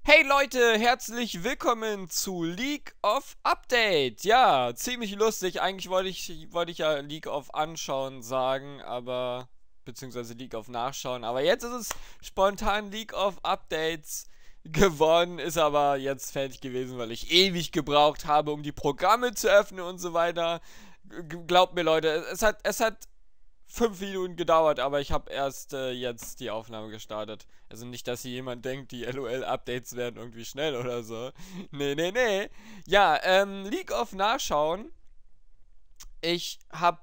Hey Leute, herzlich willkommen zu League of Update. Ja, ziemlich lustig. Eigentlich wollte ich ja League of Anschauen sagen, aber beziehungsweise League of Nachschauen. Aber jetzt ist es spontan League of Updates geworden, ist aber jetzt fertig gewesen, weil ich ewig gebraucht habe, um die Programme zu öffnen und so weiter. Glaubt mir Leute, es hat 5 Minuten gedauert, aber ich habe erst jetzt die Aufnahme gestartet. Also nicht, dass hier jemand denkt, die LOL-Updates werden irgendwie schnell oder so. Nee, nee, nee. Ja, League of Nachschauen. Ich habe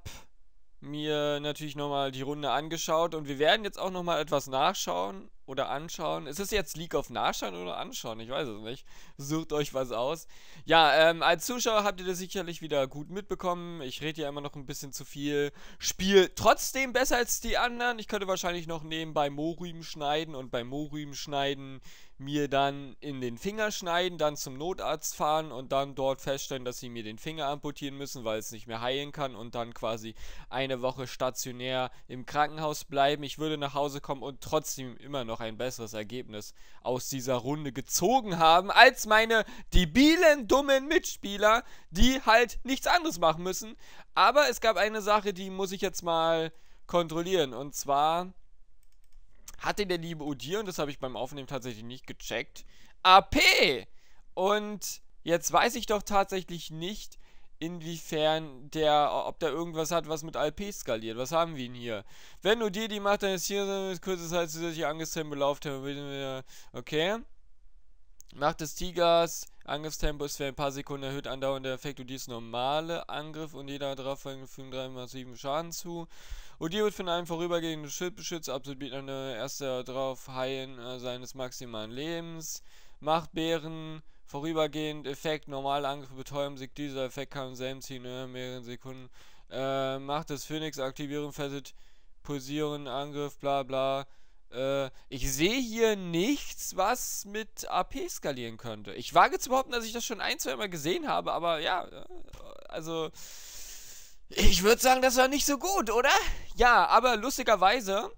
mir natürlich nochmal die Runde angeschaut und wir werden jetzt auch nochmal etwas nachschauen oder anschauen. Ist es jetzt League of Nachschauen oder anschauen? Ich weiß es nicht. Sucht euch was aus. Ja, als Zuschauer habt ihr das sicherlich wieder gut mitbekommen. Ich rede ja immer noch ein bisschen zu viel. Spiel trotzdem besser als die anderen. Ich könnte wahrscheinlich noch nebenbei Mohrrüben schneiden und beim Mohrrüben schneiden mir dann in den Finger schneiden, dann zum Notarzt fahren und dann dort feststellen, dass sie mir den Finger amputieren müssen, weil es nicht mehr heilen kann und dann quasi eine Woche stationär im Krankenhaus bleiben. Ich würde nach Hause kommen und trotzdem immer noch ein besseres Ergebnis aus dieser Runde gezogen haben, als meine debilen, dummen Mitspieler, die halt nichts anderes machen müssen. Aber es gab eine Sache, die muss ich jetzt mal kontrollieren, und zwar hatte der liebe Udir, und das habe ich beim Aufnehmen tatsächlich nicht gecheckt, AP! Und jetzt weiß ich doch tatsächlich nicht, inwiefern ob der irgendwas hat, was mit AP skaliert. Was haben wir ihn hier? Wenn Udir die macht, dann ist hier so kurze Zeit zusätzlich Angriffstempo, Lauftempo, okay. Macht des Tigers, Angriffstempo ist für ein paar Sekunden erhöht, andauernder Effekt Udirs normale Angriff und jeder darauffolgende fügen 3 massiven Schaden zu. Udir wird von einem vorübergehenden Schild beschützt, absolviert eine erste drauf Heilen seines maximalen Lebens. Macht Bären, vorübergehend Effekt, normale Angriff betäuben sich, dieser Effekt kann im selben Ziel in mehreren Sekunden. Macht des Phoenix, Aktivierung, fesselt, pulsieren, Angriff, bla bla. Ich sehe hier nichts, was mit AP skalieren könnte. Ich wage zu behaupten, dass ich das schon ein, zwei Mal gesehen habe, aber ja, also ich würde sagen, das war nicht so gut, oder? Ja, aber lustigerweise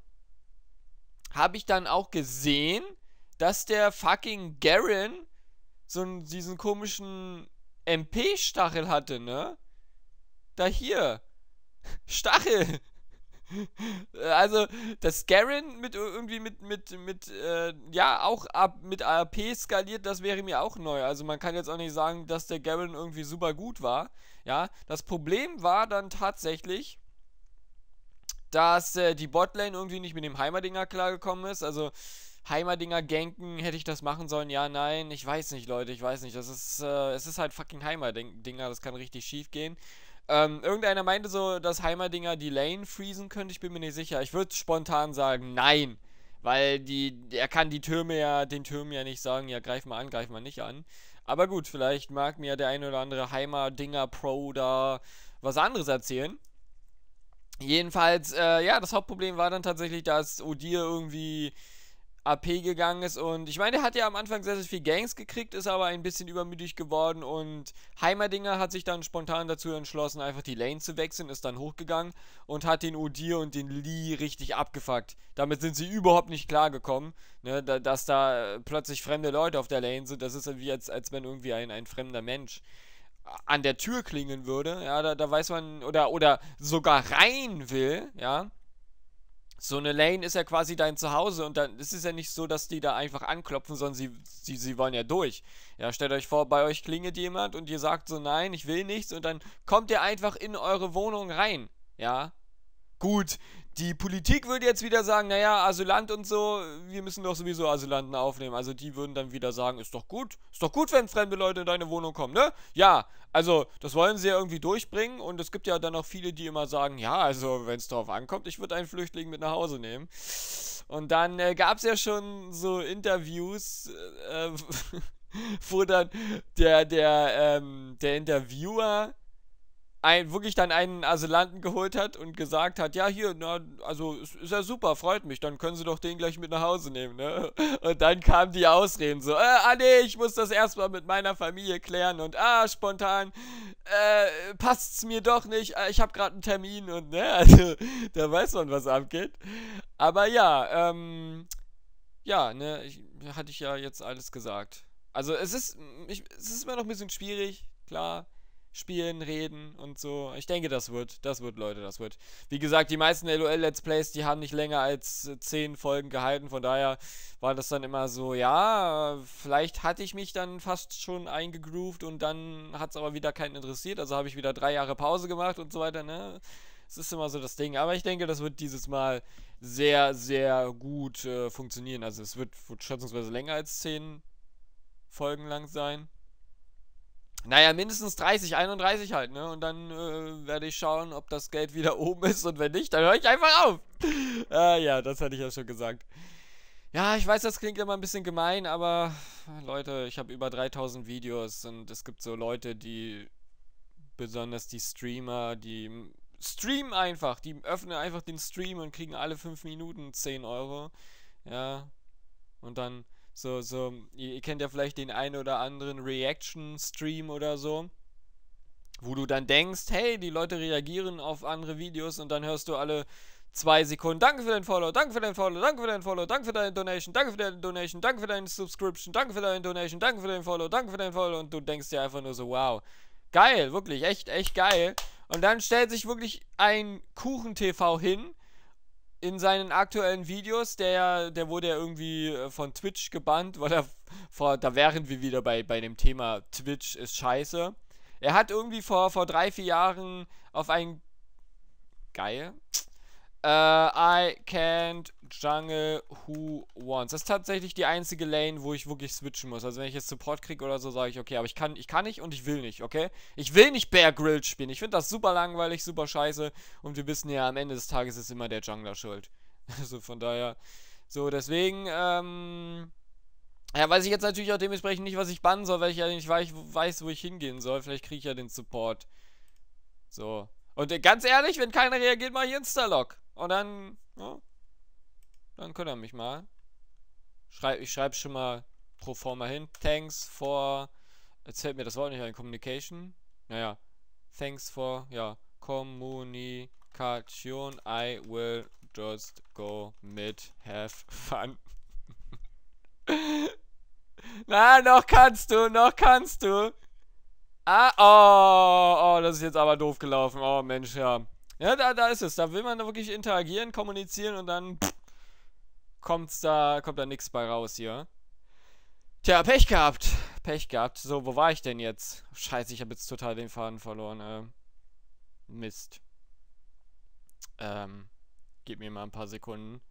habe ich dann auch gesehen, dass der fucking Garen diesen komischen MP-Stachel hatte, ne? Da hier. Stachel. Also, das Garen ja, auch mit AP skaliert, das wäre mir auch neu. Also, man kann jetzt auch nicht sagen, dass der Garen irgendwie super gut war. Ja, das Problem war dann tatsächlich, dass die Botlane irgendwie nicht mit dem Heimerdinger klargekommen ist. Also, Heimerdinger ganken, hätte ich das machen sollen? Ja, nein, ich weiß nicht, Leute, ich weiß nicht. Es ist halt fucking Heimerdinger, das kann richtig schief gehen. Irgendeiner meinte so, dass Heimerdinger die Lane freezen könnte, ich bin mir nicht sicher. Ich würde spontan sagen, nein. Weil er kann den Türmen ja nicht sagen, ja, greif mal an, greif mal nicht an. Aber gut, vielleicht mag mir der ein oder andere Heimerdinger Pro da was anderes erzählen. Jedenfalls, ja, das Hauptproblem war dann tatsächlich, dass Udir irgendwie AP gegangen ist, und ich meine, der hat ja am Anfang sehr, sehr viel Ganks gekriegt, ist aber ein bisschen übermütig geworden, und Heimerdinger hat sich dann spontan dazu entschlossen, einfach die Lane zu wechseln, ist dann hochgegangen und hat den Udir und den Lee richtig abgefuckt. Damit sind sie überhaupt nicht klargekommen, ne, dass da plötzlich fremde Leute auf der Lane sind. Das ist wie als wenn irgendwie ein fremder Mensch an der Tür klingeln würde, ja, da weiß man, oder sogar rein will, ja. So eine Lane ist ja quasi dein Zuhause, und dann ist es ja nicht so, dass die da einfach anklopfen, sondern sie wollen ja durch. Ja, stellt euch vor, bei euch klingelt jemand und ihr sagt so, nein, ich will nichts, und dann kommt ihr einfach in eure Wohnung rein. Ja, gut, die Politik würde jetzt wieder sagen, naja, Asylant und so, wir müssen doch sowieso Asylanten aufnehmen. Also die würden dann wieder sagen, ist doch gut, wenn fremde Leute in deine Wohnung kommen, ne? Ja, also das wollen sie ja irgendwie durchbringen, und es gibt ja dann auch viele, die immer sagen, ja, also wenn es drauf ankommt, ich würde einen Flüchtling mit nach Hause nehmen. Und dann gab es ja schon so Interviews, wo dann der Interviewer wirklich dann einen Asylanten geholt hat und gesagt hat, ja, hier, na, also ist ja super, freut mich, dann können sie doch den gleich mit nach Hause nehmen, ne? Und dann kamen die Ausreden so, nee, ich muss das erstmal mit meiner Familie klären, und spontan, passt's mir doch nicht, ich habe gerade einen Termin, und ne, also da weiß man, was abgeht. Aber ja, ja, ne, hatte ich ja jetzt alles gesagt. Also es ist immer noch ein bisschen schwierig, klar. Spielen, reden und so. Ich denke, das wird, Leute, das wird. Wie gesagt, die meisten LOL-Let's Plays, die haben nicht länger als 10 Folgen gehalten. Von daher war das dann immer so, ja, vielleicht hatte ich mich dann fast schon eingegroovt und dann hat es aber wieder keinen interessiert. Also habe ich wieder 3 Jahre Pause gemacht und so weiter, ne? Es ist immer so das Ding. Aber ich denke, das wird dieses Mal sehr, sehr gut funktionieren. Also es wird schätzungsweise länger als 10 Folgen lang sein. Naja, mindestens 30, 31 halt, ne? Und dann werde ich schauen, ob das Geld wieder oben ist. Und wenn nicht, dann höre ich einfach auf. Ja, das hatte ich ja schon gesagt. Ja, ich weiß, das klingt immer ein bisschen gemein, aber Leute, ich habe über 3000 Videos und es gibt so Leute, die, besonders die Streamer, die streamen einfach. Die öffnen einfach den Stream und kriegen alle 5 Minuten 10 Euro. Ja, und dann ihr kennt ja vielleicht den einen oder anderen Reaction-Stream oder so, wo du dann denkst, hey, die Leute reagieren auf andere Videos und dann hörst du alle 2 Sekunden, danke für dein Follow, danke für dein Follow, danke für dein Follow, danke für deine Donation, danke für deine Donation, danke für deine Subscription, danke für deine Donation, danke für dein Follow, danke für dein Follow und du denkst dir einfach nur so, wow, geil, wirklich, echt, echt geil. Und dann stellt sich wirklich ein Kuchen-TV hin, in seinen aktuellen Videos, der wurde ja irgendwie von Twitch gebannt, weil da wären wir wieder bei dem Thema Twitch ist scheiße. Er hat irgendwie vor 3, 4 Jahren auf ein geil. I can't jungle who wants. Das ist tatsächlich die einzige Lane, wo ich wirklich switchen muss. Also wenn ich jetzt Support kriege oder so, sage ich, okay, aber ich kann nicht und ich will nicht, okay? Ich will nicht Bear Grylls spielen. Ich finde das super langweilig, super scheiße. Und wir wissen ja, am Ende des Tages ist immer der Jungler schuld. Also von daher. So, deswegen, ja, weiß ich jetzt natürlich auch dementsprechend nicht, was ich bannen soll, weil ich ja nicht weiß, wo ich hingehen soll. Vielleicht kriege ich ja den Support. So. Und ganz ehrlich, wenn keiner reagiert, mache ich Insta-Log. Und dann, ja, dann könnt ihr mich mal. Ich schreibe schon mal pro forma hin. Thanks for, jetzt fällt mir das Wort nicht ein, Communication. Naja, thanks for, ja, Kommunikation. I will just go mit, have fun. Na, noch kannst du, noch kannst du. Ah, oh, das ist jetzt aber doof gelaufen. Oh, Mensch, ja. Ja, da ist es. Da will man da wirklich interagieren, kommunizieren und dann kommt da nichts bei raus hier. Tja, Pech gehabt. Pech gehabt. So, wo war ich denn jetzt? Scheiße, ich habe jetzt total den Faden verloren. Mist. Gib mir mal ein paar Sekunden.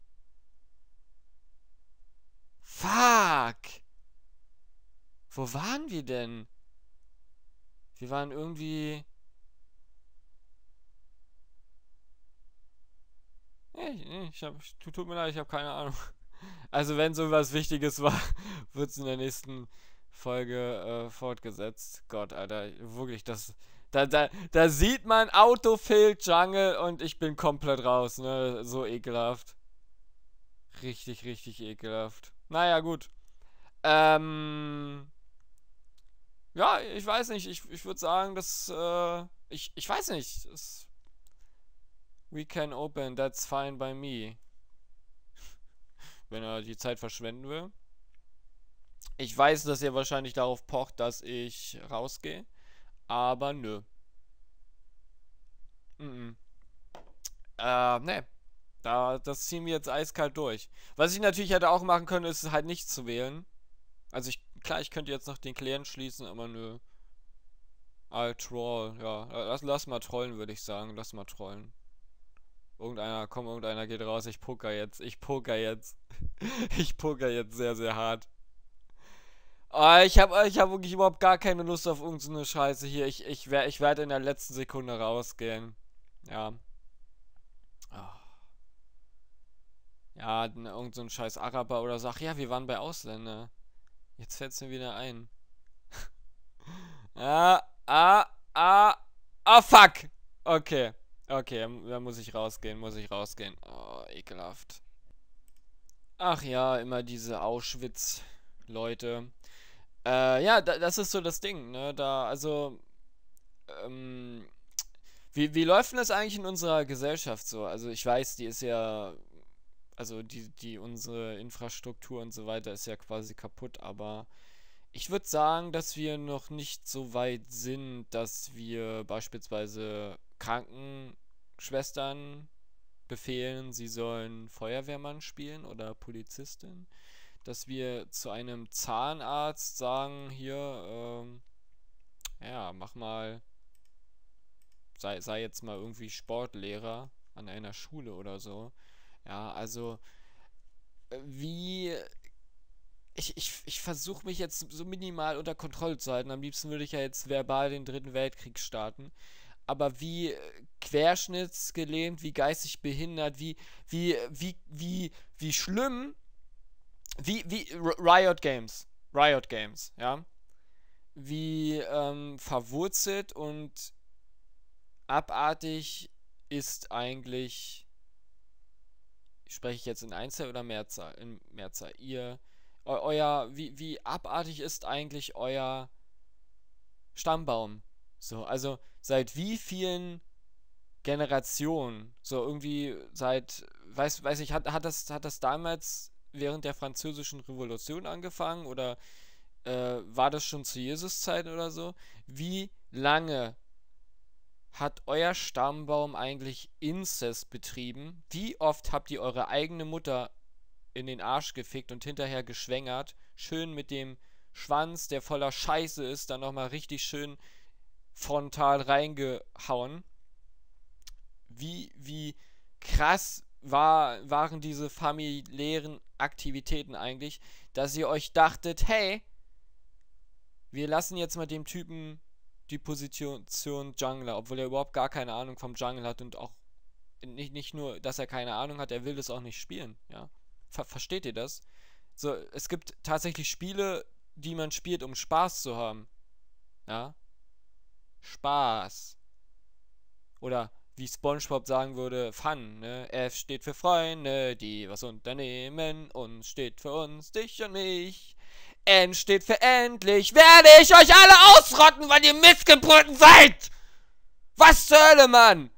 Fuck! Wo waren wir denn? Wir waren irgendwie... Tut mir leid, ich habe keine Ahnung. Also wenn so was Wichtiges war, wird es in der nächsten Folge fortgesetzt. Gott, Alter, wirklich, da sieht man Autofill Jungle und ich bin komplett raus, ne? So ekelhaft. Richtig, richtig ekelhaft. Naja, gut. Ja, ich weiß nicht. Ich würde sagen, dass, ich weiß nicht. We can open, that's fine by me. Wenn er die Zeit verschwenden will. Ich weiß, dass er wahrscheinlich darauf pocht, dass ich rausgehe. Aber nö. Ne. Das ziehen wir jetzt eiskalt durch. Was ich natürlich hätte auch machen können, ist halt nicht zu wählen. Also klar, ich könnte jetzt noch den Client schließen, aber nö. I'll troll, ja. Lass mal trollen, würde ich sagen. Lass mal trollen. Irgendeiner geht raus. Ich poker jetzt. Ich poker jetzt sehr, sehr hart. Ich hab wirklich überhaupt gar keine Lust auf irgendeine Scheiße hier. Ich werde in der letzten Sekunde rausgehen. Ja. Ah. Ja, irgend so ein scheiß Araber oder so. Ach ja, wir waren bei Ausländer. Jetzt fällt es mir wieder ein. Fuck! Okay. Okay, da muss ich rausgehen. Oh, ekelhaft. Ach ja, immer diese Auschwitz-Leute. Ja, das ist so das Ding, ne? Wie läuft denn das eigentlich in unserer Gesellschaft so? Also ich weiß, die ist ja also unsere Infrastruktur und so weiter ist ja quasi kaputt, aber ich würde sagen, dass wir noch nicht so weit sind, dass wir beispielsweise Krankenschwestern befehlen, sie sollen Feuerwehrmann spielen oder Polizistin, dass wir zu einem Zahnarzt sagen, hier, ja, mach mal, sei jetzt mal irgendwie Sportlehrer an einer Schule oder so. Ja, also, wie, ich versuche mich jetzt so minimal unter Kontrolle zu halten. Am liebsten würde ich ja jetzt verbal den Dritten Weltkrieg starten. Aber wie querschnittsgelähmt, wie geistig behindert, wie schlimm, Riot Games, ja, wie verwurzelt und abartig ist eigentlich, spreche ich jetzt in Einzahl oder Mehrzahl? In Mehrzahl. Wie abartig ist eigentlich euer Stammbaum? So, also seit wie vielen Generationen? So irgendwie seit, weiß ich, hat das damals während der Französischen Revolution angefangen oder war das schon zu Jesus-Zeiten oder so? Wie lange hat euer Stammbaum eigentlich Inzest betrieben? Wie oft habt ihr eure eigene Mutter in den Arsch gefickt und hinterher geschwängert? Schön mit dem Schwanz, der voller Scheiße ist, dann nochmal richtig schön frontal reingehauen. Wie krass waren diese familiären Aktivitäten eigentlich, dass ihr euch dachtet, hey, wir lassen jetzt mal dem Typen die Position Jungler, obwohl er überhaupt gar keine Ahnung vom Jungle hat und auch nicht nur, dass er keine Ahnung hat, er will das auch nicht spielen, ja. Versteht ihr das? So, es gibt tatsächlich Spiele, die man spielt, um Spaß zu haben. Ja? Spaß. Oder wie SpongeBob sagen würde, Fun, ne? F steht für Freunde, die was unternehmen. Und steht für uns, dich und mich. N steht für endlich. Werde ich euch alle ausrotten, weil ihr Missgeburten seid! Was zur Hölle, Mann?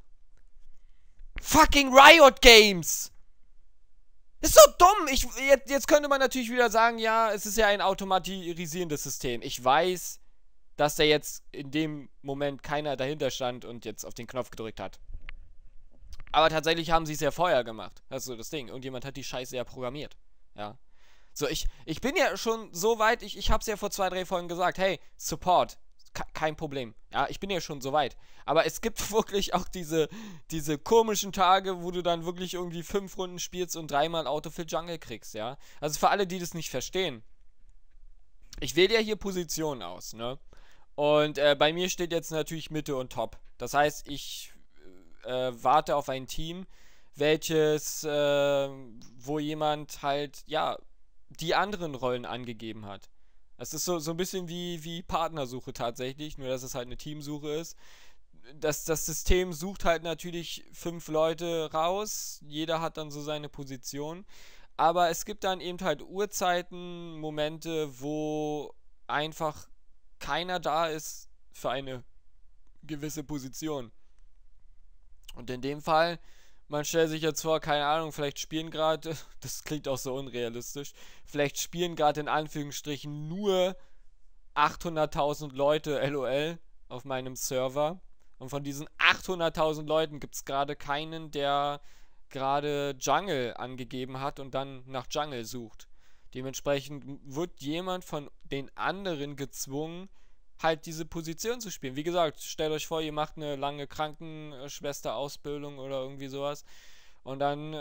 Fucking Riot Games! Ist so dumm. Jetzt könnte man natürlich wieder sagen, ja, es ist ja ein automatisierendes System. Ich weiß, dass da jetzt in dem Moment keiner dahinter stand und jetzt auf den Knopf gedrückt hat. Aber tatsächlich haben sie es ja vorher gemacht. Das ist so das Ding. Irgendjemand hat die Scheiße ja programmiert. Ja. So, ich bin ja schon so weit, ich hab's ja vor 2, 3 Folgen gesagt, hey, Support, kein Problem. Ja, ich bin ja schon so weit. Aber es gibt wirklich auch diese komischen Tage, wo du dann wirklich irgendwie 5 Runden spielst und 3-mal Autofill Jungle kriegst, ja. Also für alle, die das nicht verstehen. Ich wähle ja hier Positionen aus, ne? Und bei mir steht jetzt natürlich Mitte und Top. Das heißt, ich warte auf ein Team, welches, wo jemand halt, ja, die anderen Rollen angegeben hat. Es ist so ein bisschen wie Partnersuche tatsächlich, nur dass es halt eine Teamsuche ist. Das System sucht halt natürlich 5 Leute raus, jeder hat dann so seine Position. Aber es gibt dann eben halt Uhrzeiten, Momente, wo einfach keiner da ist für eine gewisse Position. Und in dem Fall, man stellt sich jetzt vor, keine Ahnung, vielleicht spielen gerade, das klingt auch so unrealistisch, vielleicht spielen gerade in Anführungsstrichen nur 800.000 Leute LOL auf meinem Server. Und von diesen 800.000 Leuten gibt es gerade keinen, der gerade Jungle angegeben hat und dann nach Jungle sucht. Dementsprechend wird jemand von den anderen gezwungen, halt diese Position zu spielen. Wie gesagt, stellt euch vor, ihr macht eine lange Krankenschwester-Ausbildung oder irgendwie sowas und dann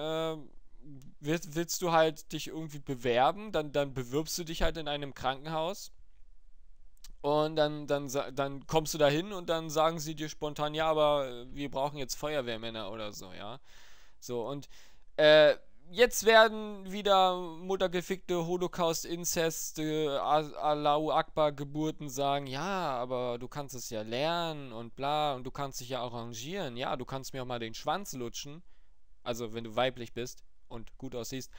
willst du halt dich irgendwie bewerben, dann bewirbst du dich halt in einem Krankenhaus und dann kommst du da hin und dann sagen sie dir spontan, ja, aber wir brauchen jetzt Feuerwehrmänner oder so, ja. So, und jetzt werden wieder muttergefickte Holocaust-Inzest, Allahu Akbar Geburten sagen, ja, aber du kannst es ja lernen und bla und du kannst dich ja arrangieren, ja, du kannst mir auch mal den Schwanz lutschen, also wenn du weiblich bist und gut aussiehst.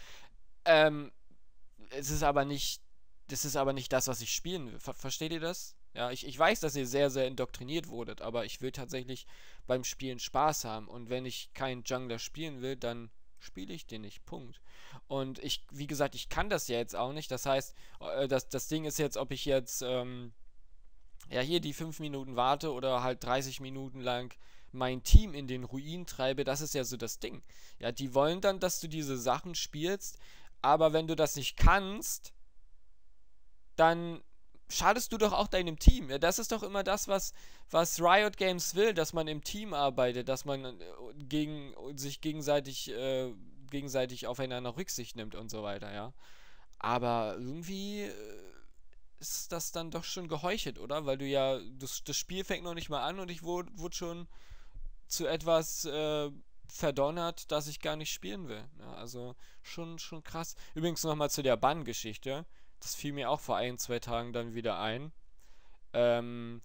Es ist aber nicht, das ist aber nicht das, was ich spielen will. Versteht ihr das? Ja, ich weiß, dass ihr sehr, sehr indoktriniert wurdet, aber ich will tatsächlich beim Spielen Spaß haben und wenn ich keinen Jungler spielen will, dann spiele ich den nicht. Punkt. Und ich, wie gesagt, ich kann das ja jetzt auch nicht. Das heißt, das Ding ist jetzt, ob ich jetzt ja hier die 5 Minuten warte oder halt 30 Minuten lang mein Team in den Ruin treibe, das ist ja so das Ding. Ja, die wollen dann, dass du diese Sachen spielst, aber wenn du das nicht kannst, dann schadest du doch auch deinem Team. Ja, das ist doch immer das, was Riot Games will, dass man im Team arbeitet, dass man sich gegenseitig aufeinander Rücksicht nimmt und so weiter, ja. Aber irgendwie ist das dann doch schon geheuchelt, oder? Weil du ja, das Spiel fängt noch nicht mal an und ich wurde schon zu etwas verdonnert, das ich gar nicht spielen will. Ja, also schon krass. Übrigens nochmal zu der Bann-Geschichte. Das fiel mir auch vor 1, 2 Tagen dann wieder ein. Ähm,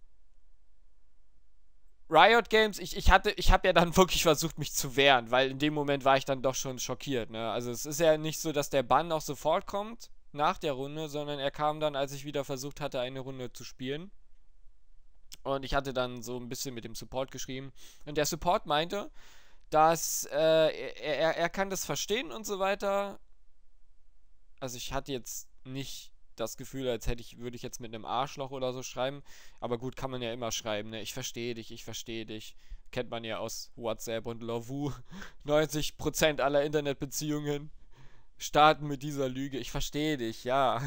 Riot Games, ich habe ja dann wirklich versucht, mich zu wehren, weil in dem Moment war ich dann doch schon schockiert, ne? Also es ist ja nicht so, dass der Bann auch sofort kommt nach der Runde, sondern er kam dann, als ich wieder versucht hatte, eine Runde zu spielen. Und ich hatte dann so ein bisschen mit dem Support geschrieben. Und der Support meinte, dass er kann das verstehen und so weiter. Also ich hatte jetzt nicht das Gefühl, würde ich jetzt mit einem Arschloch oder so schreiben. Aber gut, kann man ja immer schreiben, ne? Ich verstehe dich, ich verstehe dich. Kennt man ja aus WhatsApp und Lovoo. 90% aller Internetbeziehungen starten mit dieser Lüge. Ich verstehe dich, ja.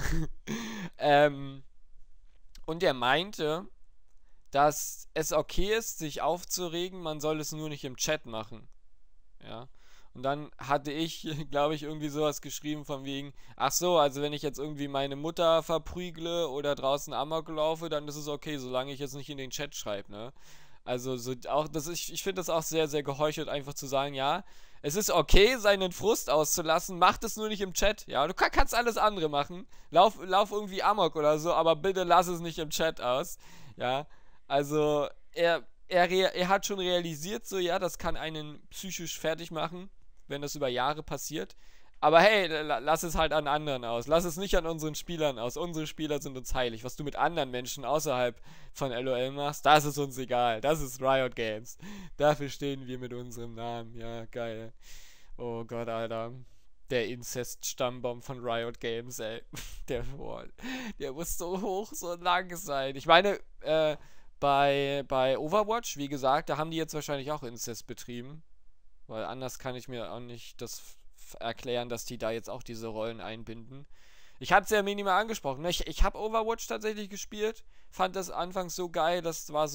ähm, und er meinte, dass es okay ist, sich aufzuregen, man soll es nur nicht im Chat machen. Ja. Und dann hatte ich, glaube ich, irgendwie sowas geschrieben von wegen, ach so, also wenn ich jetzt irgendwie meine Mutter verprügle oder draußen Amok laufe, dann ist es okay, solange ich jetzt nicht in den Chat schreibe, ne? Also so auch ich finde das auch sehr, sehr geheuchelt, einfach zu sagen, ja, es ist okay, seinen Frust auszulassen, macht es nur nicht im Chat, ja, du kannst alles andere machen, lauf irgendwie Amok oder so, aber bitte lass es nicht im Chat aus, ja, also er hat schon realisiert, so, ja, das kann einen psychisch fertig machen, wenn das über Jahre passiert. Aber hey, lass es halt an anderen aus. Lass es nicht an unseren Spielern aus. Unsere Spieler sind uns heilig. Was du mit anderen Menschen außerhalb von LOL machst, das ist uns egal. Das ist Riot Games. Dafür stehen wir mit unserem Namen. Ja, geil. Oh Gott, Alter. Der Inzest-Stammbaum von Riot Games, ey. Der muss so hoch, so lang sein. Ich meine, bei Overwatch, wie gesagt, da haben die jetzt wahrscheinlich auch Inzest betrieben. Weil anders kann ich mir auch nicht das erklären, dass die da jetzt auch diese Rollen einbinden. Ich hatte es ja minimal angesprochen. Ne? Ich habe Overwatch tatsächlich gespielt. Fand das anfangs so geil. Das war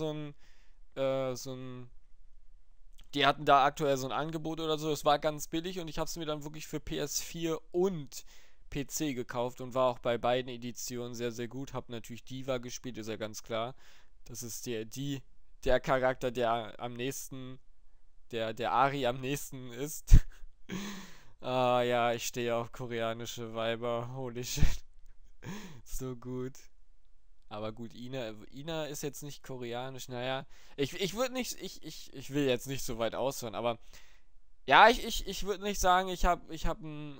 so ein. Die hatten da aktuell so ein Angebot oder so. Es war ganz billig und ich habe es mir dann wirklich für PS4 und PC gekauft und war auch bei beiden Editionen sehr, sehr gut. Hab natürlich Diva gespielt, ist ja ganz klar. Das ist der Charakter, der am nächsten, der Ari am nächsten ist. Ah ja, ich stehe auf koreanische Weiber. Holy shit. So gut. Aber gut, Ina ist jetzt nicht koreanisch. Naja, ich würde nicht, ich will jetzt nicht so weit ausholen, aber ja, ich würde nicht sagen, ich hab ein,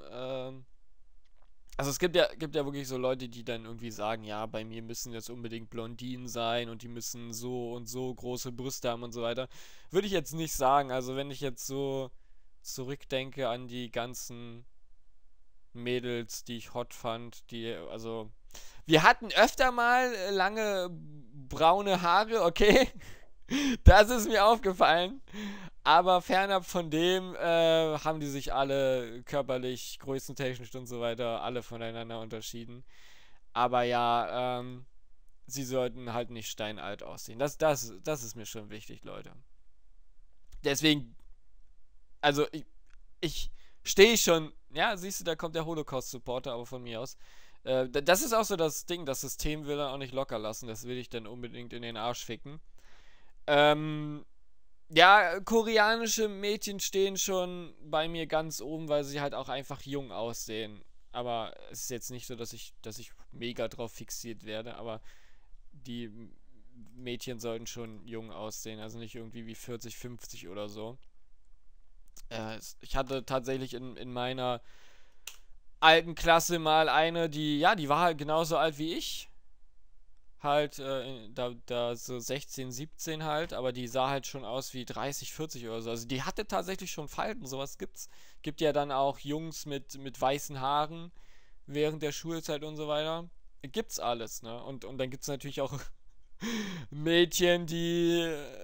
also es gibt ja wirklich so Leute, die dann irgendwie sagen, ja, bei mir müssen jetzt unbedingt Blondinen sein und die müssen so und so große Brüste haben und so weiter. Würde ich jetzt nicht sagen. Also wenn ich jetzt so zurückdenke an die ganzen Mädels, die ich hot fand, also wir hatten öfter mal lange braune Haare, okay? Das ist mir aufgefallen. Aber fernab von dem haben die sich alle körperlich, größentechnisch und so weiter, alle voneinander unterschieden. Aber ja, sie sollten halt nicht steinalt aussehen. Das ist mir schon wichtig, Leute. Deswegen, also ich stehe schon, ja, siehst du, da kommt der Holocaust-Supporter, aber von mir aus. Das ist auch so das Ding, das System will dann auch nicht locker lassen, das will ich dann unbedingt in den Arsch ficken. Ja, koreanische Mädchen stehen schon bei mir ganz oben, weil sie halt auch einfach jung aussehen. Aber es ist jetzt nicht so, dass ich mega drauf fixiert werde, aber die Mädchen sollten schon jung aussehen, also nicht irgendwie wie 40, 50 oder so. Ich hatte tatsächlich in meiner alten Klasse mal eine, die war halt genauso alt wie ich. halt, da so 16, 17 halt, aber die sah halt schon aus wie 30, 40 oder so. Also die hatte tatsächlich schon Falten, sowas gibt's. Gibt ja dann auch Jungs mit weißen Haaren während der Schulzeit und so weiter. Gibt's alles, ne? Und dann gibt's natürlich auch Mädchen, die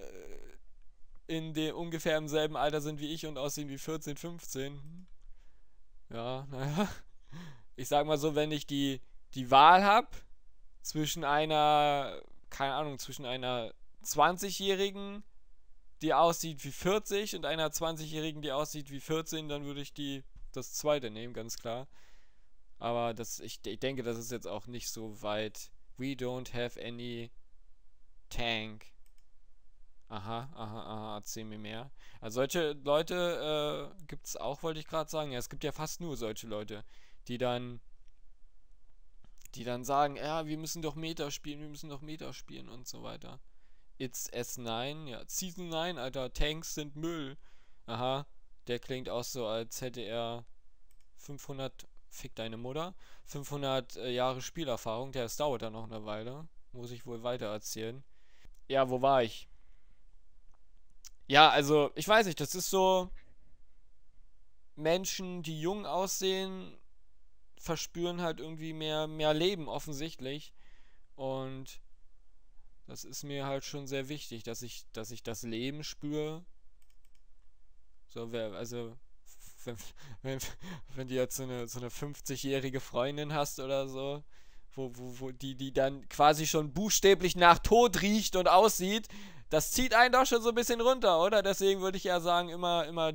in dem ungefähr im selben Alter sind wie ich und aussehen wie 14, 15. Ja, naja. Ich sag mal so, wenn ich die Wahl habe zwischen einer, keine Ahnung, zwischen einer 20-Jährigen, die aussieht wie 40 und einer 20-Jährigen, die aussieht wie 14, dann würde ich das zweite nehmen, ganz klar. Aber ich denke, das ist jetzt auch nicht so weit. We don't have any tank. Aha, aha, aha, erzähl mir mehr. Also solche Leute gibt es auch, wollte ich gerade sagen. Ja, es gibt ja fast nur solche Leute, die dann, die dann sagen, ja, wir müssen doch Meta spielen und so weiter. It's S9, ja, Season 9, Alter, Tanks sind Müll. Aha, der klingt auch so, als hätte er 500, fick deine Mutter, 500 Jahre Spielerfahrung. Das dauert dann noch eine Weile. Muss ich wohl weiter erzählen. Ja, wo war ich? Ja, also, ich weiß nicht, das ist so, Menschen, die jung aussehen, verspüren halt irgendwie mehr Leben offensichtlich. Und das ist mir halt schon sehr wichtig, dass ich das Leben spüre. So, also, wenn, wenn, wenn du jetzt so eine 50-jährige Freundin hast oder so, die dann quasi schon buchstäblich nach Tod riecht und aussieht, das zieht einen doch schon so ein bisschen runter, oder? Deswegen würde ich eher sagen, immer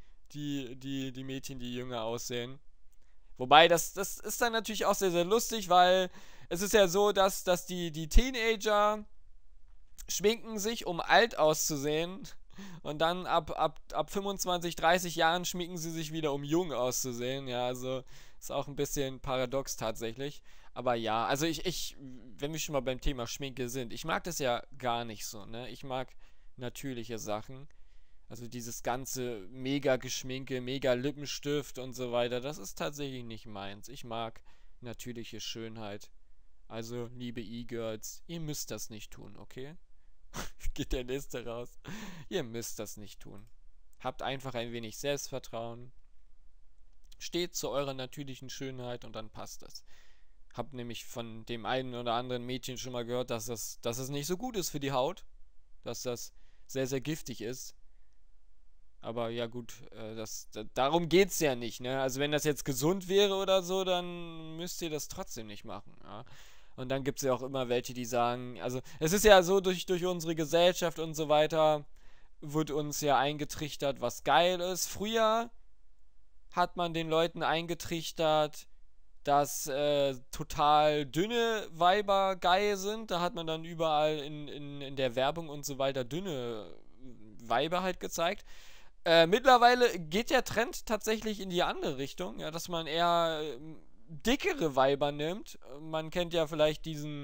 die Mädchen, die jünger aussehen. Wobei, das ist dann natürlich auch sehr, sehr lustig, weil es ist ja so, dass die Teenager schminken sich, um alt auszusehen. Und dann ab 25, 30 Jahren schminken sie sich wieder, um jung auszusehen. Ja, also ist auch ein bisschen paradox tatsächlich. Aber ja, also wenn wir schon mal beim Thema Schminke sind, ich mag das ja gar nicht so, ne? Ich mag natürliche Sachen. Also dieses ganze mega Geschminke, mega Lippenstift und so weiter, das ist tatsächlich nicht meins. Ich mag natürliche Schönheit. Also, liebe E-Girls, ihr müsst das nicht tun, okay? Geht der nächste raus. Ihr müsst das nicht tun. Habt einfach ein wenig Selbstvertrauen. Steht zu eurer natürlichen Schönheit und dann passt das. Hab nämlich von dem einen oder anderen Mädchen schon mal gehört, dass es nicht so gut ist für die Haut. Dass das sehr, sehr giftig ist. Aber ja gut, darum geht's ja nicht, ne? Also wenn das jetzt gesund wäre oder so, dann müsst ihr das trotzdem nicht machen, ja? Und dann gibt es ja auch immer welche, die sagen, also es ist ja so, durch unsere Gesellschaft und so weiter, wird uns ja eingetrichtert, was geil ist. Früher hat man den Leuten eingetrichtert, dass total dünne Weiber geil sind. Da hat man dann überall in der Werbung und so weiter dünne Weiber halt gezeigt. Mittlerweile geht der Trend tatsächlich in die andere Richtung, ja, dass man eher dickere Weiber nimmt. Man kennt ja vielleicht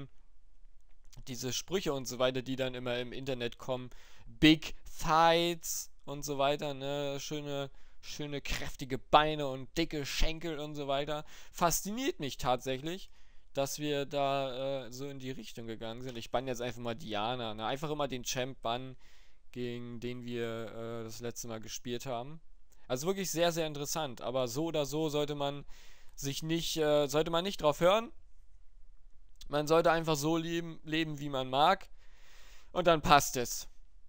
diese Sprüche und so weiter, die dann immer im Internet kommen. Big Thighs und so weiter, ne? Schöne kräftige Beine und dicke Schenkel und so weiter. Fasziniert mich tatsächlich, dass wir da so in die Richtung gegangen sind. Ich bann jetzt einfach mal Diana, ne? Einfach immer den Champ bannen, gegen den wir das letzte Mal gespielt haben. Also wirklich sehr, sehr interessant. Aber so oder so sollte man nicht drauf hören. Man sollte einfach so leben, wie man mag. Und dann passt es.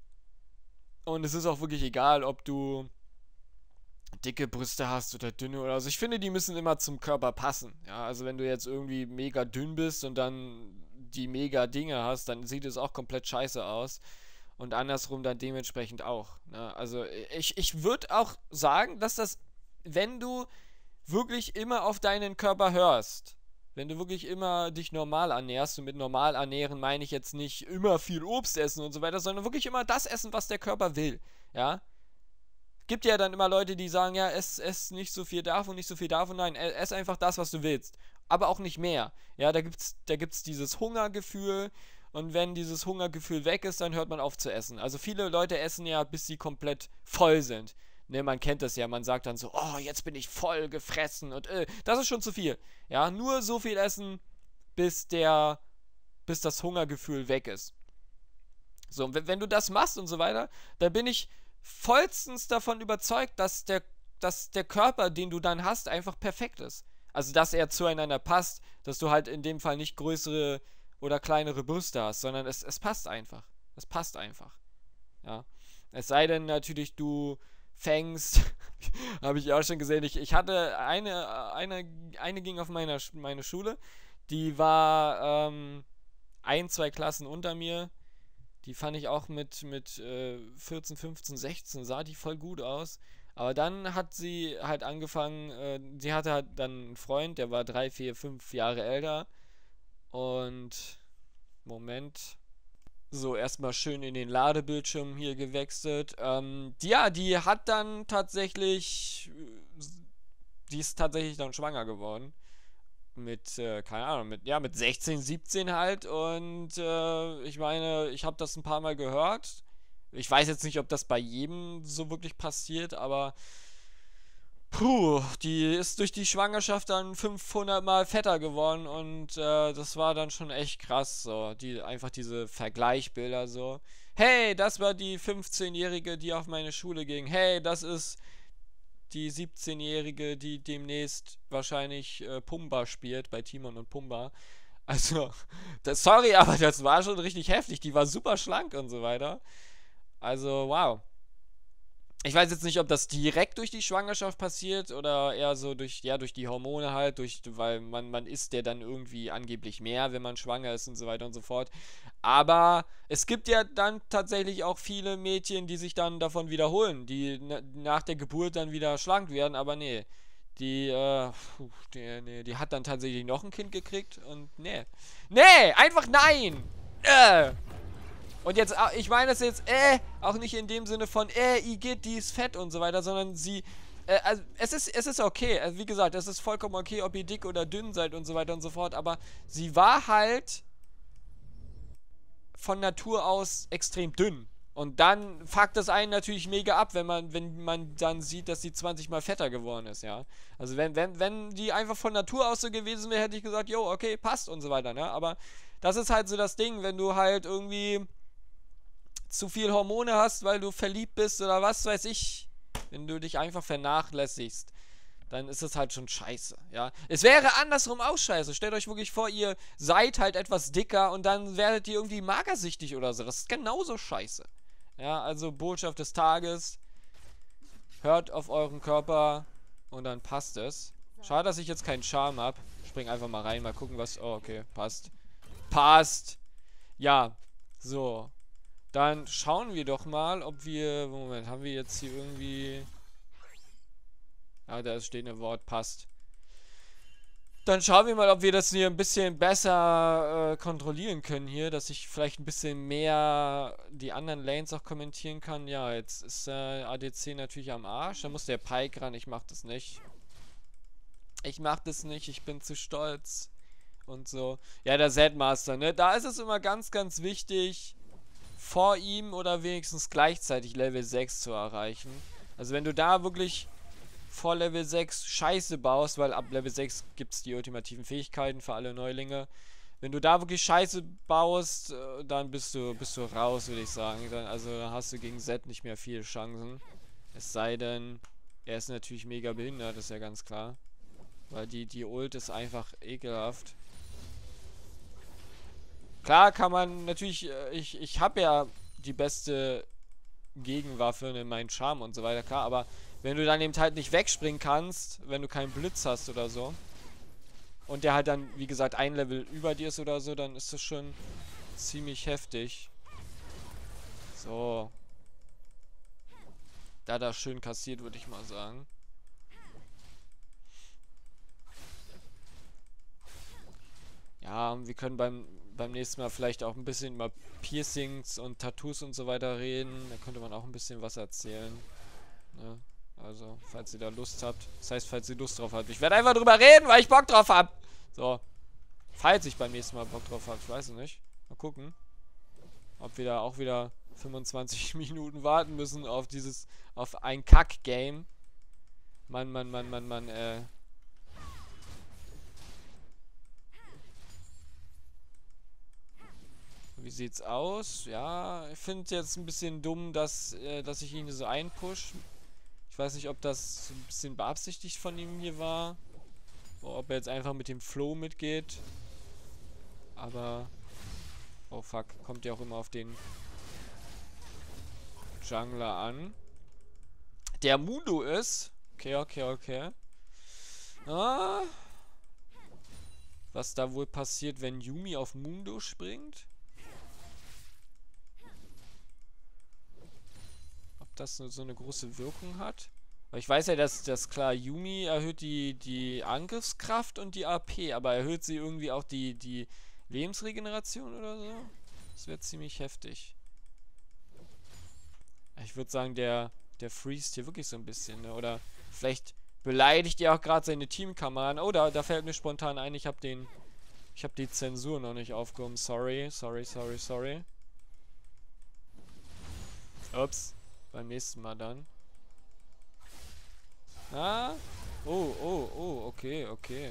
Und es ist auch wirklich egal, ob du dicke Brüste hast oder dünne oder so. Ich finde, die müssen immer zum Körper passen. Ja, also wenn du jetzt irgendwie mega dünn bist und dann die mega Dinge hast, dann sieht es auch komplett scheiße aus. Und andersrum dann dementsprechend auch. Ne? Also ich würde auch sagen, dass wenn du wirklich immer auf deinen Körper hörst, wenn du wirklich immer dich normal ernährst, und mit normal ernähren meine ich jetzt nicht immer viel Obst essen und so weiter, sondern wirklich immer das essen, was der Körper will. Ja? Gibt ja dann immer Leute, die sagen, ja, ess nicht so viel davon, nicht so viel davon. Nein, ess einfach das, was du willst. Aber auch nicht mehr. Ja, da gibt's dieses Hungergefühl. Und wenn dieses Hungergefühl weg ist, dann hört man auf zu essen. Also viele Leute essen ja, bis sie komplett voll sind. Ne, man kennt das ja, man sagt dann so, oh, jetzt bin ich voll gefressen und das ist schon zu viel. Ja, nur so viel essen, bis der bis das Hungergefühl weg ist. So, und wenn du das machst und so weiter, dann bin ich vollstens davon überzeugt, dass der Körper, den du dann hast, einfach perfekt ist. Also, dass er zueinander passt, dass du halt in dem Fall nicht größere oder kleinere Brüste hast, sondern es passt einfach. Es passt einfach. Ja. Es sei denn natürlich, du fängst, habe ich auch schon gesehen, ich hatte eine ging auf meine Schule, die war ein, zwei Klassen unter mir. Die fand ich auch mit 14, 15, 16, sah die voll gut aus. Aber dann hat sie halt angefangen, sie hatte halt dann einen Freund, der war 3, 4, 5 Jahre älter. Und Moment. So, erstmal schön in den Ladebildschirm hier gewechselt. Ja, die ist tatsächlich dann schwanger geworden. Mit, keine Ahnung, mit 16, 17 halt. Und ich meine, ich habe das ein paar Mal gehört. Ich weiß jetzt nicht, ob das bei jedem so wirklich passiert, aber puh, die ist durch die Schwangerschaft dann 500 Mal fetter geworden und das war dann schon echt krass, so. Einfach diese Vergleichbilder so. Hey, das war die 15-Jährige, die auf meine Schule ging. Hey, das ist die 17-Jährige, die demnächst wahrscheinlich Pumba spielt bei Timon und Pumba. Also, sorry, aber das war schon richtig heftig. Die war super schlank und so weiter. Also, wow. Ich weiß jetzt nicht, ob das direkt durch die Schwangerschaft passiert oder eher so durch die Hormone halt, weil man isst ja dann irgendwie angeblich mehr, wenn man schwanger ist und so weiter und so fort. Aber es gibt ja dann tatsächlich auch viele Mädchen, die sich dann davon wiederholen, die nach der Geburt dann wieder schlank werden, aber nee. Die hat dann tatsächlich noch ein Kind gekriegt und nee. Nee, einfach nein! Und jetzt, ich meine das jetzt, auch nicht in dem Sinne von, Igitt, die ist fett und so weiter, sondern also, es ist okay. Also, wie gesagt, es ist vollkommen okay, ob ihr dick oder dünn seid und so weiter und so fort, aber sie war halt von Natur aus extrem dünn. Und dann fuckt das einen natürlich mega ab, wenn man dann sieht, dass sie 20 Mal fetter geworden ist, ja. Also wenn die einfach von Natur aus so gewesen wäre, hätte ich gesagt, jo, okay, passt und so weiter, ne? Aber das ist halt so das Ding, wenn du halt irgendwie zu viel Hormone hast, weil du verliebt bist oder was weiß ich, wenn du dich einfach vernachlässigst, dann ist es halt schon scheiße, ja. Es wäre andersrum auch scheiße. Stellt euch wirklich vor, ihr seid halt etwas dicker und dann werdet ihr irgendwie magersüchtig oder so. Das ist genauso scheiße. Ja, also Botschaft des Tages. Hört auf euren Körper und dann passt es. Schade, dass ich jetzt keinen Charme habe. Spring einfach mal rein, mal gucken, was... Oh, okay, passt. Passt! Ja, so. Dann schauen wir doch mal, ob wir... Moment, haben wir jetzt hier irgendwie... Ja, da steht ein Wort, passt. Dann schauen wir mal, ob wir das hier ein bisschen besser kontrollieren können hier, dass ich vielleicht ein bisschen mehr die anderen Lanes auch kommentieren kann. Ja, jetzt ist ADC natürlich am Arsch. Da muss der Pike ran, ich mach das nicht. Ich mach das nicht, ich bin zu stolz. Und so. Ja, der Z-Master, ne? Da ist es immer ganz, ganz wichtig, vor ihm oder wenigstens gleichzeitig Level 6 zu erreichen. Also wenn du da wirklich vor Level 6 Scheiße baust, weil ab Level 6 gibt es die ultimativen Fähigkeiten für alle Neulinge. Wenn du da wirklich Scheiße baust, dann bist du raus, würde ich sagen. Dann hast du gegen Z nicht mehr viele Chancen. Es sei denn, er ist natürlich mega behindert, ist ja ganz klar. Weil die Ult ist einfach ekelhaft. Klar kann man natürlich, ich habe ja die beste Gegenwaffe in meinen Charme und so weiter, klar, aber wenn du dann eben halt nicht wegspringen kannst, wenn du keinen Blitz hast oder so, und der halt dann, wie gesagt, ein Level über dir ist oder so, dann ist das schon ziemlich heftig. So. Da das schön kassiert, würde ich mal sagen. Ja, wir können beim nächsten Mal vielleicht auch ein bisschen über Piercings und Tattoos und so weiter reden. Da könnte man auch ein bisschen was erzählen. Ne? Also, falls ihr da Lust habt. Das heißt, falls ihr Lust drauf habt. Ich werde einfach drüber reden, weil ich Bock drauf hab. So. Falls ich beim nächsten Mal Bock drauf hab. Ich weiß es nicht. Mal gucken. Ob wir da auch wieder 25 Minuten warten müssen auf ein Kack-Game. Mann, Wie sieht's aus? Ja, ich finde es jetzt ein bisschen dumm, dass ich ihn so einpush. Ich weiß nicht, ob das so ein bisschen beabsichtigt von ihm hier war. Oder ob er jetzt einfach mit dem Flow mitgeht. Aber... Oh fuck, kommt ja auch immer auf den Jungler an. Der Mundo ist. Okay, okay, okay. Ah. Was da wohl passiert, wenn Yuumi auf Mundo springt? Ob das so eine große Wirkung hat? Weil ich weiß ja, dass klar, Yuumi erhöht die Angriffskraft und die AP, aber erhöht sie irgendwie auch die Lebensregeneration oder so? Das wäre ziemlich heftig. Ich würde sagen, der freest hier wirklich so ein bisschen, ne? Oder vielleicht beleidigt er auch gerade seine Teamkameraden. Oh, da fällt mir spontan ein, ich habe die Zensur noch nicht aufgehoben. Sorry. Ups. Beim nächsten Mal dann. Ah. Oh, okay.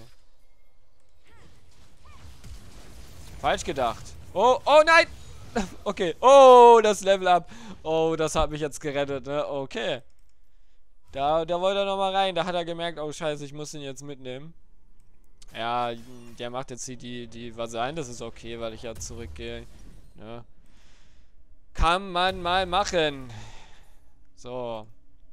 Falsch gedacht. Oh, nein! Okay. Oh, das Level Up. Oh, das hat mich jetzt gerettet, ne? Okay. Da wollte er nochmal rein. Da hat er gemerkt, oh scheiße, ich muss ihn jetzt mitnehmen. Ja, der macht jetzt die Vasallen. Das ist okay, weil ich ja zurückgehe. Ja. Kann man mal machen. So.